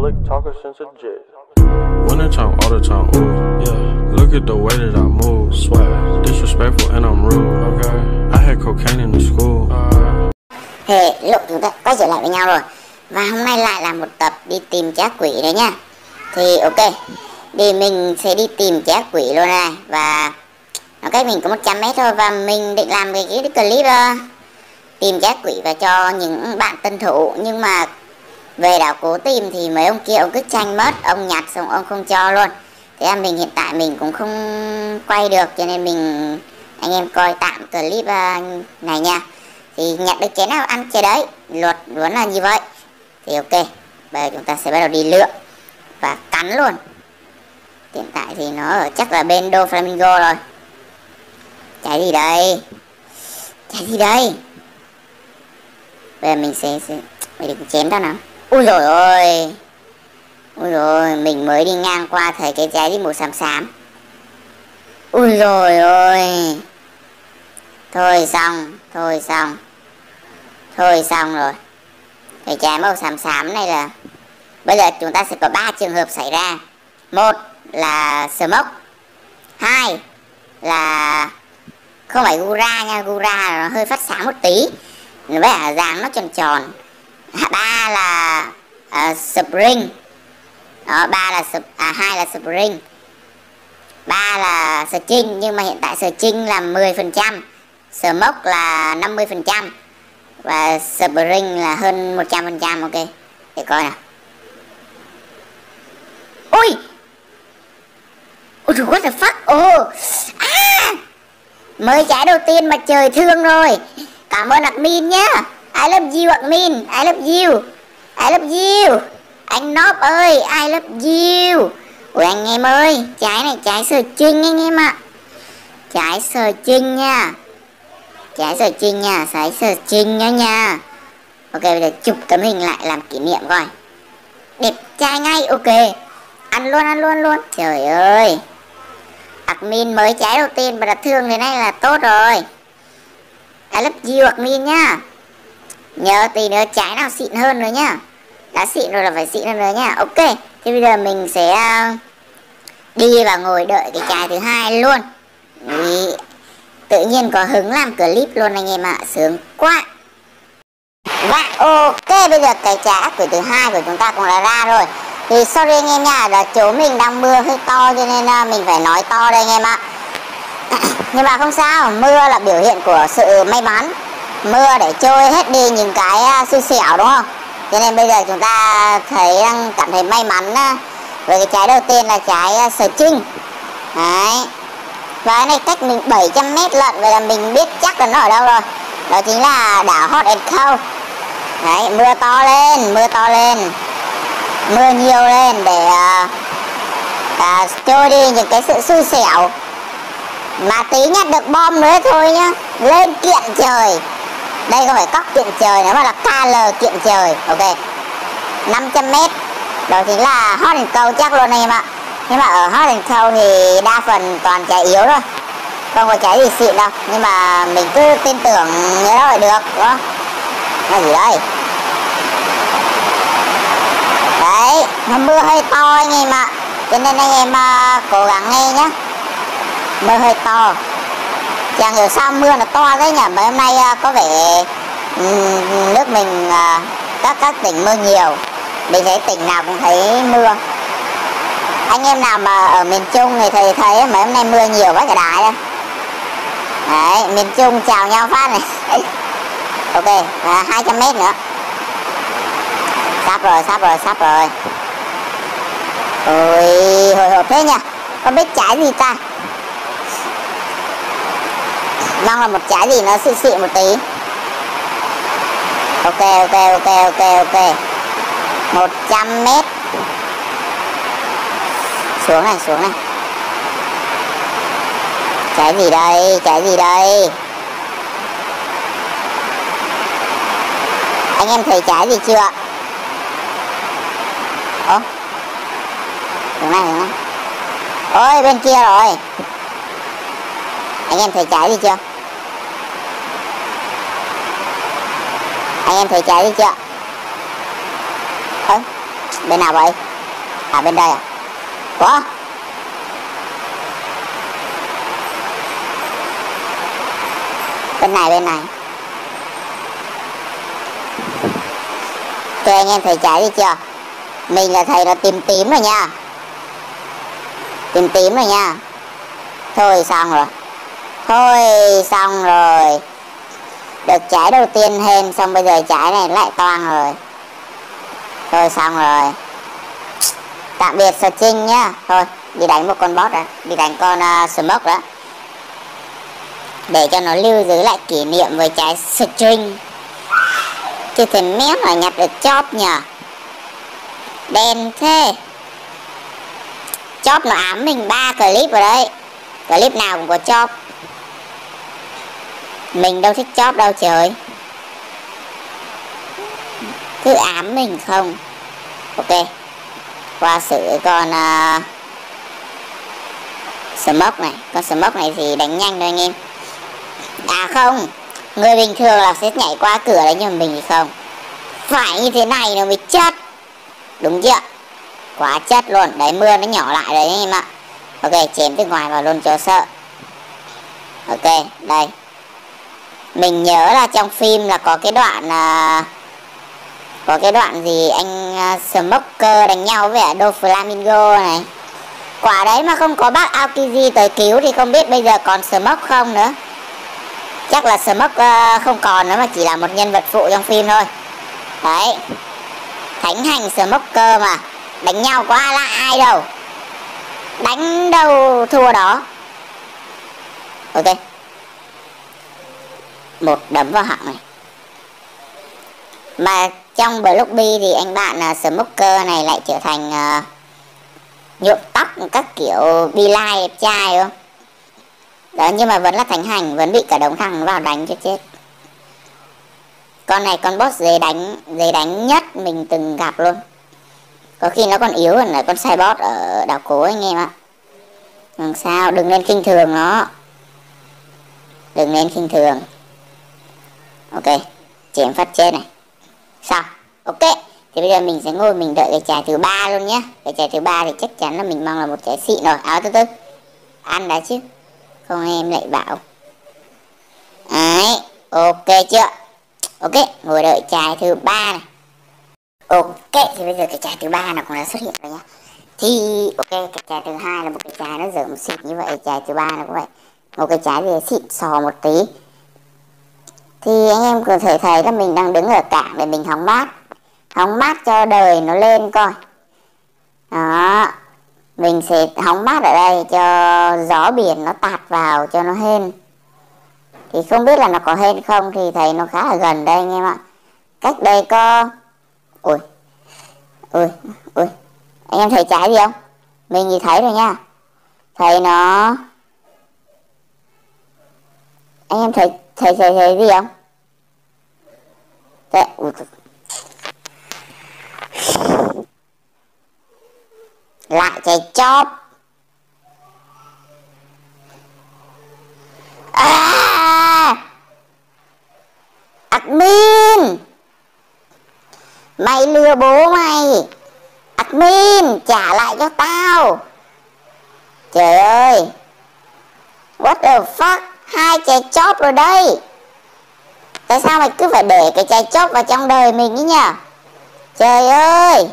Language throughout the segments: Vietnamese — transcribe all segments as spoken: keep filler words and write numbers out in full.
slick talker since a jet. Winter time, all the time, ooh, yeah. Look at the way that I move, swag, disrespectful and I'm rude, okay. I had cocaine in the school. Uh... Hey, lúc chúng ta quay trở lại với nhau rồi. Và hôm nay lại là một tập đi tìm chá quỷ đấy nha. Thì ok, thì mình sẽ đi tìm chá quỷ luôn này. Và nó cách mình có một trăm mét thôi. Và mình định làm cái, cái clip uh, tìm chá quỷ và cho những bạn tân thủ. Nhưng mà về đảo cố tìm thì mấy ông kia ông cứ tranh mất, ông nhặt xong ông không cho luôn. Thế là mình hiện tại mình cũng không quay được, cho nên mình anh em coi tạm clip uh, này nha. Thì nhặt được trái nào ăn trái đấy, luật luôn là như vậy. Thì ok, bây giờ chúng ta sẽ bắt đầu đi lượm và cắn luôn. Hiện tại thì nó ở chắc là bên Do Flamingo rồi. Trái gì đây? Trái gì đây? Bây giờ mình sẽ, sẽ... Mình đừng chém tao nào. Ui dồi ôi. Ui dồi, mình mới đi ngang qua thấy cái trái gì màu xám xám. Ui dồi ôi. Thôi xong, thôi xong. Thôi xong rồi. Cái trái màu xám xám này là bây giờ chúng ta sẽ có ba trường hợp xảy ra. Một là smoke. Hai là không phải gura nha, gura nó hơi phát sáng một tí, nó vẻ dáng nó tròn tròn. Ba là uh, spring. Đó, ba là à hai là spring. Ba là string, nhưng mà hiện tại string là mười phần trăm, smoke là năm mươi phần trăm và spring là hơn một trăm phần trăm. Ok, để coi nào. Ui, ôi what the fuck. Oh. À, mới trái đầu tiên mà trời thương rồi. Cảm ơn admin nhá. I love you admin, I love you, I love you. Anh Nóp ơi, I love you. Ôi anh em ơi, trái này trái sờ trinh anh em ạ. Trái sờ trinh nha. Trái sờ trinh nha, trái sờ trinh nha nha. Ok, bây giờ chụp tấm hình lại làm kỷ niệm coi. Đẹp trai ngay, ok. Ăn luôn, ăn luôn luôn. Trời ơi, admin mới trái đầu tiên mà đặt thương thế này là tốt rồi. I love you admin nhá. Nhớ tí nữa trái nào xịn hơn nữa nhá. Đã xịn rồi là phải xịn hơn nữa nhá. Ok, thì bây giờ mình sẽ đi và ngồi đợi cái trái thứ hai luôn. Vì tự nhiên có hứng làm clip luôn anh em ạ. Sướng quá. Và ok, bây giờ cái trái ác quỷ thứ hai của chúng ta cũng đã ra rồi. Thì sorry anh em nha, là chỗ mình đang mưa hơi to cho nên mình phải nói to đây anh em ạ. Nhưng mà không sao, mưa là biểu hiện của sự may mắn. Mưa để trôi hết đi những cái xui xẻo đúng không? Cho nên bây giờ chúng ta thấy đang cảm thấy may mắn với cái trái đầu tiên là trái sờ trinh. Đấy. Và cái này cách mình bảy trăm mét lận, vậy là mình biết chắc là nó ở đâu rồi. Đó chính là đảo Hot and Cold. Đấy, mưa to lên, mưa to lên, mưa nhiều lên để uh, uh, trôi đi những cái sự xui xẻo. Mà tí nhặt được bom nữa thôi nhá. Lên kiện trời. Đây không phải cóc kiện trời nữa mà là ca lờ kiện trời. Ok, năm trăm mét. Đó chính là Hot and Cold chắc luôn em ạ. Nhưng mà ở Hot and Cold thì đa phần toàn trái yếu thôi, không có trái gì xịn đâu. Nhưng mà mình cứ tin tưởng như đó là được, đúng không? Nó gì đây? Đấy, nó mưa hơi to anh em ạ. Cho nên anh em uh, cố gắng nghe nhá. Mưa hơi to. Chẳng hiểu sao mưa nó to đấy nhỉ. Mấy hôm nay uh, có vẻ um, nước mình uh, các các tỉnh mưa nhiều. Mình thấy tỉnh nào cũng thấy mưa. Anh em nào mà ở miền Trung thì thấy thấy mấy hôm nay mưa nhiều quá cả đái đó. Đấy, miền Trung chào nhau phát này. Ok, và hai trăm mét nữa. Sắp rồi, sắp rồi, sắp rồi. Ôi, hồi hộp thế nhỉ. Không biết trái gì ta. Mong là một trái gì nó xịn xịn một tí. Ok, ok, ok, ok, ok. một trăm mét. Xuống này, xuống này. Trái gì đây, trái gì đây? Anh em thấy trái gì chưa? Ồ, hướng này, hướng này. Ôi, bên kia rồi. Anh em thấy trái gì chưa? Anh em thấy trái gì chưa? Ơ, Bên nào vậy? À bên đây à? Ủa? Bên này bên này. Ok anh em thầy trái đi chưa? Mình là thầy nó tím tím rồi nha. Tím tím rồi nha. Thôi xong rồi. Thôi xong rồi. Được trái đầu tiên hên, xong bây giờ trái này lại toang rồi. Thôi xong rồi. Tạm biệt Sở Trinh nhá. Thôi đi đánh một con boss đó. Đi đánh con uh, Smoke đó. Để cho nó lưu giữ lại kỷ niệm với trái string. Chứ thì mép là nhặt được chóp nhờ. Đen thế. Chóp nó ám mình ba clip rồi đấy. Clip nào cũng có chóp. Mình đâu thích chóp đâu trời. Cứ ám mình không. Ok. Qua xử con uh, Smoke này. Con Smoke này thì đánh nhanh thôi anh em. À không, người bình thường là sẽ nhảy qua cửa đấy, nhưng mà mình thì không. Phải như thế này nó mới chất. Đúng chưa? Quá chất luôn. Đấy mưa nó nhỏ lại đấy anh em ạ. Ok, chém từ ngoài vào luôn cho sợ. Ok, đây. Mình nhớ là trong phim là có cái đoạn uh, có cái đoạn gì anh uh, Smoker đánh nhau với Doflamingo này. Quả đấy mà không có bác Aokiji tới cứu thì không biết bây giờ còn Smoke không nữa. Chắc là Smoke uh, không còn nữa mà chỉ là một nhân vật phụ trong phim thôi. Đấy. Thánh hành Smoker mà. Đánh nhau có ai là ai đâu. Đánh đâu thua đó. Ok. Một đấm vào họng này. Mà trong Blockby thì anh bạn uh, Smoker này lại trở thành uh, nhuộm tóc các kiểu bi lai đẹp trai không? Đó, nhưng mà vẫn là thánh hành, vẫn bị cả đống thằng vào đánh cho chết. Con này con boss dễ đánh, dễ đánh nhất mình từng gặp luôn. Có khi nó còn yếu hơn là con Cyboss ở đảo cố anh em ạ. Làm sao, đừng nên khinh thường nó. Đừng nên khinh thường. Ok, chém phát chết này. Sao? Ok, thì bây giờ mình sẽ ngồi mình đợi cái trái thứ ba luôn nhé. Cái trái thứ ba thì chắc chắn là mình mong là một trái xịn rồi. Áo từ từ. Ăn đã chứ. Không em lại bảo. Đấy, ok chưa? Ok, ngồi đợi trái thứ ba này. Ok, thì bây giờ cái trái thứ ba nó cũng đã xuất hiện rồi nhá. Thì ok, cái trái thứ hai là một cái trái nó dở một xịt như vậy. Trái thứ ba nó cũng vậy. Một cái trái thì xịn sò một tí. Thì anh em có thể thấy là mình đang đứng ở cảng để mình hóng mát. Hóng mát cho đời nó lên coi. Đó. Mình sẽ hóng mát ở đây cho gió biển nó tạt vào cho nó hên. Thì không biết là nó có hên không thì thấy nó khá là gần đây anh em ạ. Cách đây có... Ui. Ui. Ui. Anh em thấy trái gì không? Mình thì thấy rồi nha. Thấy nó... Anh em thấy thấy thấy, thấy gì không? Đấy. Ui. Lại trái chóp. À! Admin! Mày lừa bố mày. Admin, trả lại cho tao. Trời ơi. What the fuck? Hai trái chóp rồi đây. Tại sao mày cứ phải để cái trái chóp vào trong đời mình ấy nhỉ? Trời ơi.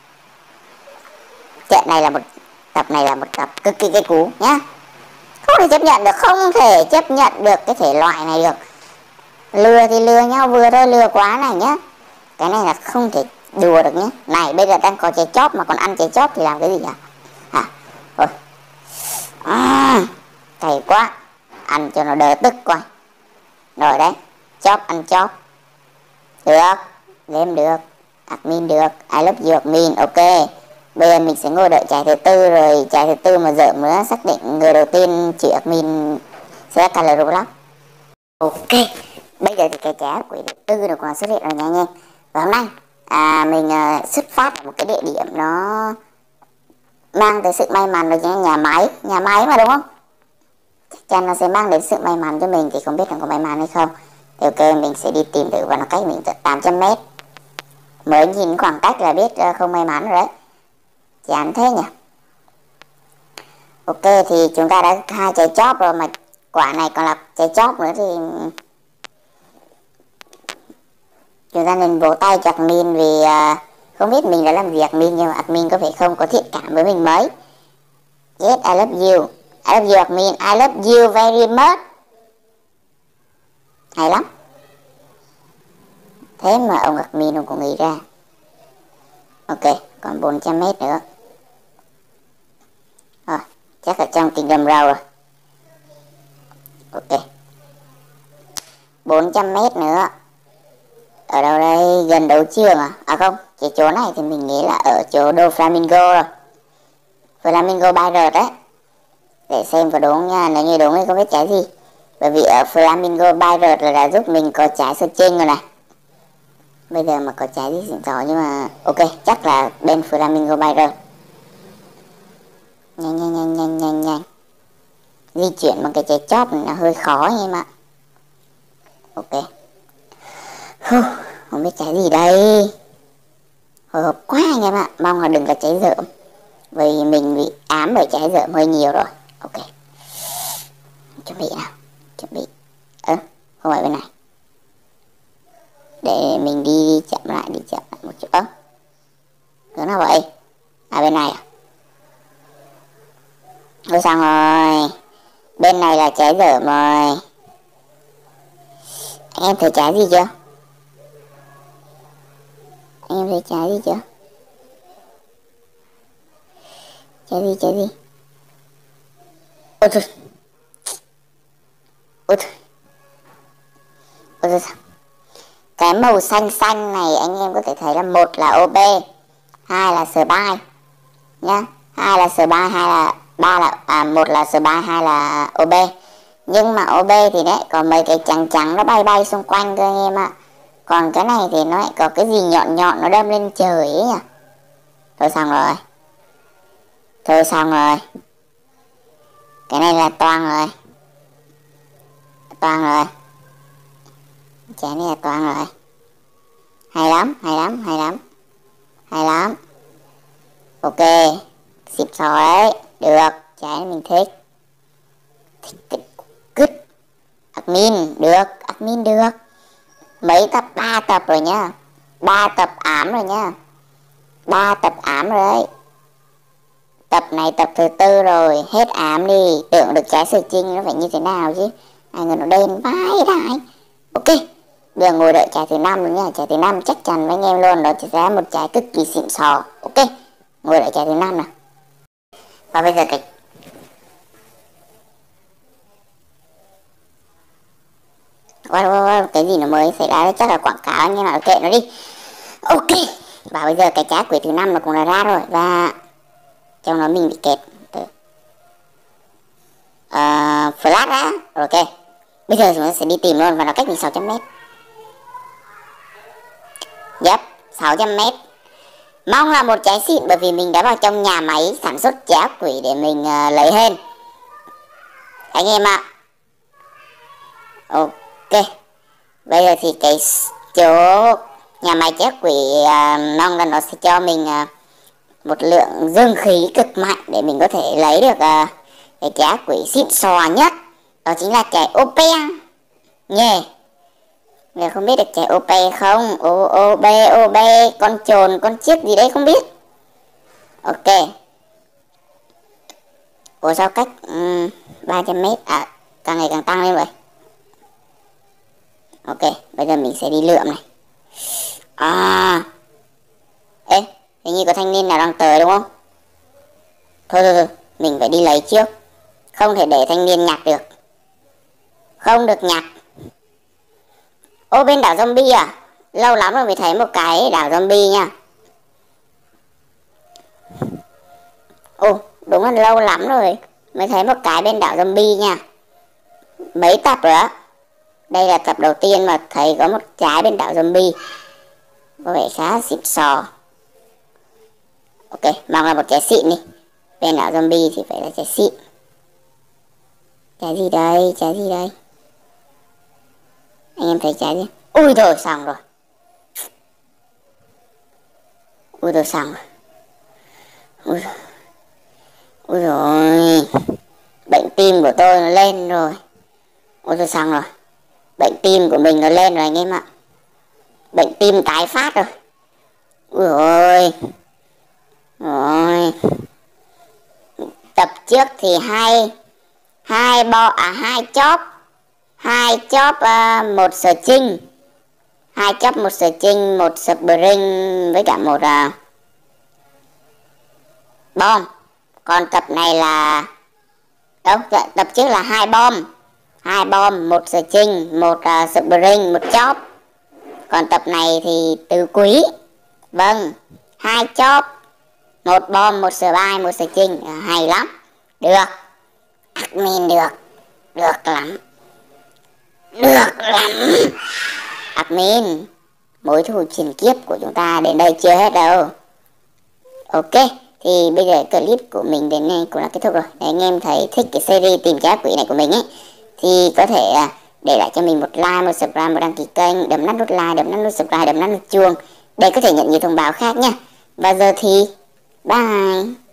Trận này là một tập này là một tập cực kỳ cây cú nhá. Không thể chấp nhận được, không thể chấp nhận được cái thể loại này được. Lừa thì lừa nhau vừa thôi, lừa quá này nhá. Cái này là không thể đùa được nhé. Này bây giờ đang có trái chóp mà còn ăn trái chóp thì làm cái gì hả? Hả? Thôi. À, cày quá. Ăn cho nó đỡ tức coi. Rồi đấy. Chóp ăn chóp. Được. Game được. Admin được. I love you admin. Ok. Bây giờ mình sẽ ngồi đợi trái thứ tư rồi. Trái thứ tư mà dở nữa xác định người đầu tiên chỉ admin sẽ là Color Roblox. Ok. Bây giờ thì cái trái quỷ thứ tư được còn xuất hiện rồi nha anh em. Và hôm nay à, mình à, xuất phát ở một cái địa điểm nó mang tới sự may mắn được nha. Nhà máy. Nhà máy mà đúng không? Chắc chắn nó sẽ mang đến sự may mắn cho mình. Thì không biết là có may mắn hay không. Thì ok, mình sẽ đi tìm thử và nó cách mình tận tám trăm mét. Mới nhìn khoảng cách là biết không may mắn rồi đấy. Chán thế nhỉ. Ok, thì chúng ta đã hai trái chóp rồi, mà quả này còn là trái chóp nữa thì chúng ta nên vỗ tay cho admin, vì uh, không biết mình đã làm gì admin, nhưng mà admin có vẻ không có thiện cảm với mình mấy. Yes, I love you. I love you admin. I love you very much. Hay lắm. Thế mà ông admin ông cũng nghĩ ra. Ok, còn bốn trăm mét nữa. Rồi, chắc ở trong kinh đầm rau rồi. Ok, bốn trăm mét nữa. Ở đâu đây? Gần đấu trường à? À không, cái chỗ này thì mình nghĩ là ở chỗ đô Flamingo rồi. Flamingo bay rợt đấy. Để xem có đúng nha, nếu như đúng thì không biết trái gì. Bởi vì ở Flamingo bay rợt là đã giúp mình có trái sơ chênh rồi này. Bây giờ mà có trái gì xịn sò, nhưng mà ok, chắc là bên Flamingo bay rợt. Nhanh nhanh nhanh nhanh nhanh nhanh. Di chuyển bằng cái trái chóp này là hơi khó nhưng mà ok. Huh, không biết trái gì đây. Hồi hộp quá anh em ạ. Mong là đừng là trái dởm, vì mình bị ám bởi trái dởm hơi nhiều rồi. Ok, chuẩn bị nào. Chuẩn bị. Ơ, à, không phải bên này. Để mình đi chậm lại, đi chậm lại một chút. Ơ, hướng nào vậy? À, bên này à? Ôi xong rồi. Bên này là trái dởm rồi. Anh em thấy trái gì chưa? Anh em thấy trái gì chưa? Trái gì, trái gì? Ôi thôi. Ôi thôi. Ôi thôi. Cái màu xanh xanh này anh em có thể thấy là một là ô bê, hai là spy nhá, hai là spy, hai là ba là à một là spy, hai là ô bê. Nhưng mà ô bê thì đấy có mấy cái trắng trắng nó bay bay xung quanh cơ anh em ạ. Còn cái này thì nó lại có cái gì nhọn nhọn nó đâm lên trời ấy nhỉ. Thôi xong rồi. Thôi xong rồi. Cái này là toang rồi. Toang rồi. Trái này là toang rồi. Hay lắm, hay lắm, hay lắm. Hay lắm. Ok, xịn sò đấy. Được, trái mình thích. Thích cứt. Admin, được, admin được. Mấy tập, ba tập rồi nhá. Ba tập ám rồi nhá. Ba tập ám rồi đấy. Tập này tập thứ tư rồi. Hết ám đi. Tưởng được trái sơ chinh nó phải như thế nào chứ. Ai ngờ nó đen vãi đại. Ok, bây giờ ngồi đợi trái thứ năm rồi nha. Trái thứ năm chắc chắn với anh em luôn. Đó chỉ ra một trái cực kỳ xịn sò. Ok, ngồi đợi trái thứ năm nào. Và bây giờ cái Wow, wow, wow, cái gì nó mới xảy ra đấy, chắc là quảng cáo anh em ạ, kệ nó đi. Ok, và bây giờ cái trái quỷ thứ năm nó cũng đã ra rồi, và trong đó mình bị kẹt. uh, Flash á. Ok, bây giờ chúng ta sẽ đi tìm luôn, và nó cách mình sáu trăm mét. Yep, sáu trăm mét. Mong là một trái xịn, bởi vì mình đã vào trong nhà máy sản xuất trái quỷ để mình uh, lấy hên anh em ạ. Ok, bây giờ thì cái chỗ nhà máy trái quỷ uh, mong là nó sẽ cho mình uh, một lượng dương khí cực mạnh để mình có thể lấy được uh, cái trái quỷ xịn sò nhất. Đó chính là trái ô pe nhé. Yeah. Người không biết được trái ô pe không? Ô ô bê ô bê, con trồn, con chiếc gì đấy không biết. Ok. Ủa sao cách um, ba trăm mét à, càng ngày càng tăng lên vậy. Ok, bây giờ mình sẽ đi lượm này. À, ê, hình như có thanh niên nào đang tới đúng không? Thôi thôi thôi, mình phải đi lấy trước. Không thể để thanh niên nhặt được. Không được nhặt. Ô, bên đảo zombie à? Lâu lắm rồi mới thấy một cái đảo zombie nha. Ồ, đúng là lâu lắm rồi mới thấy một cái bên đảo zombie nha. Mấy tập rồi á. Đây là tập đầu tiên mà thấy có một trái bên đảo zombie. Có vẻ khá xịn sò. Ok, mong là một trái xịn đi. Bên đảo zombie thì phải là trái xịn. Trái gì đây, trái gì đây? Anh em thấy trái gì? Ui thôi, xong rồi. Ui rồi xong rồi. Ui, ui rồi. Bệnh tim của tôi nó lên rồi. Ui rồi xong rồi. Bệnh tim của mình nó lên rồi anh em ạ. Bệnh tim tái phát rồi. Ui ôi. Rồi. Tập trước thì hai hai bo à hai chóp. Hai chóp uh, một string. Hai chóp một string, một spring với cả một uh, bom. Còn tập này là đâu, tập trước là hai bom. Hai bom, một string, một uh, spring, một chóp. Còn tập này thì từ quý. Vâng, hai chóp, một bom, một spy, một string. À, hay lắm. Được. Admin được. Được lắm. Được lắm. Admin, mối thù truyền kiếp của chúng ta đến đây chưa hết đâu. Ok, thì bây giờ clip của mình đến đây cũng là kết thúc rồi. Nếu anh em thấy thích cái series tìm kiếm ác quỷ này của mình ấy, thì có thể để lại cho mình một like, một subscribe, một đăng ký kênh, đấm nút nút like, đấm nút nút subscribe, đấm nút nút chuông để có thể nhận nhiều thông báo khác nha. Và giờ thì bye.